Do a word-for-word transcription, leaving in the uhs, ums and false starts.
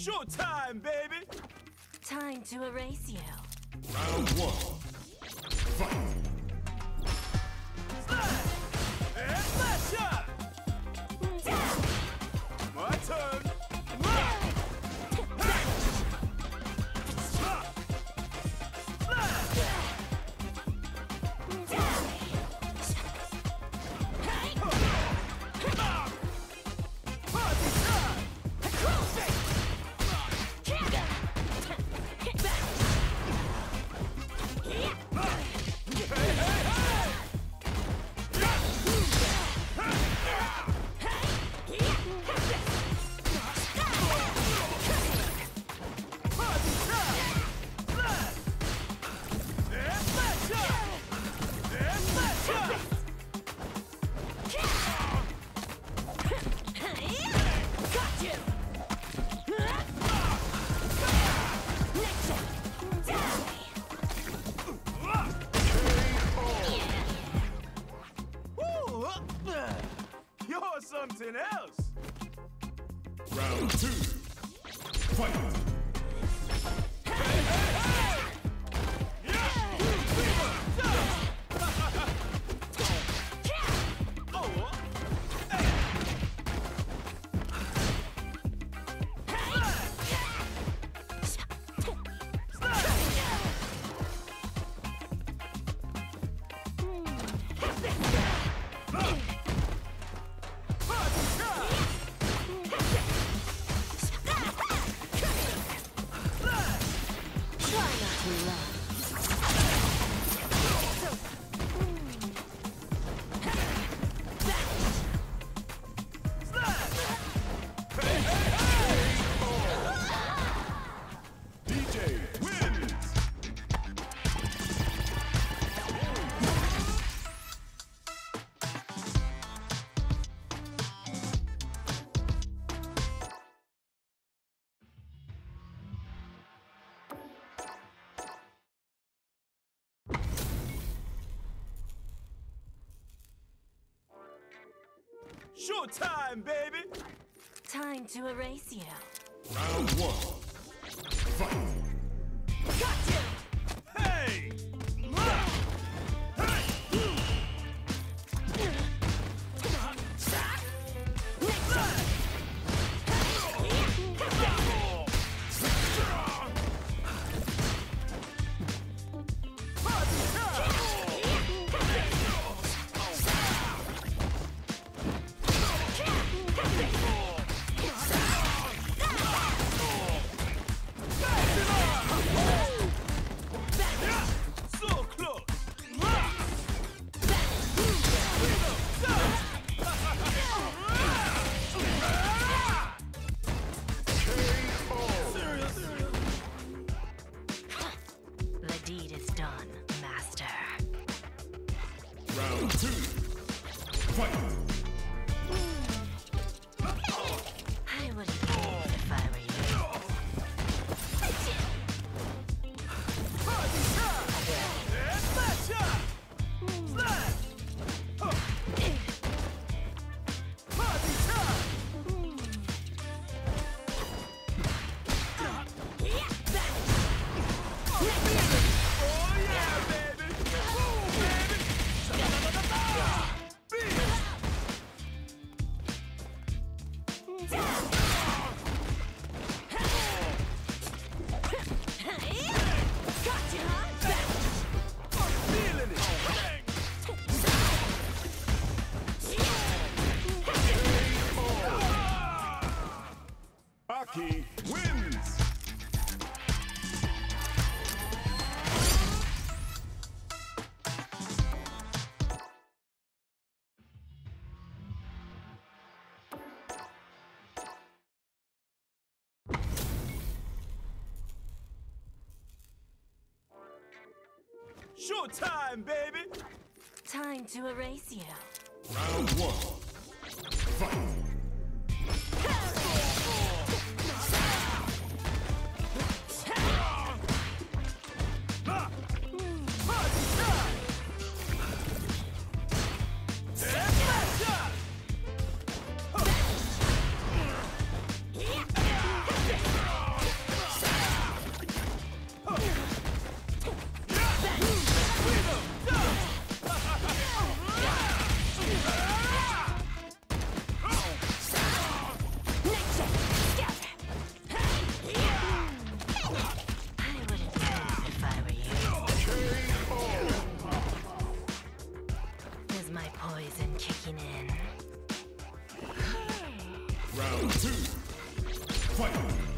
Showtime, baby! Time to erase you. Round one. Fight! Slide! And flash shot! My turn! You're something else! Round two. Fight! D J wins! Showtime, baby! Time to erase you. Round one. Fight! Hey! So close! The deed is done, master. Round two. Fight! I wouldn't move if I were you. And flash shot! Slide! Party time! Oh yeah, baby! Move, baby! I'm feeling it! A K I wins! Showtime, baby! Time to erase you. Round one. Fight! And flash shot! my poison kicking in. Round two. Fight!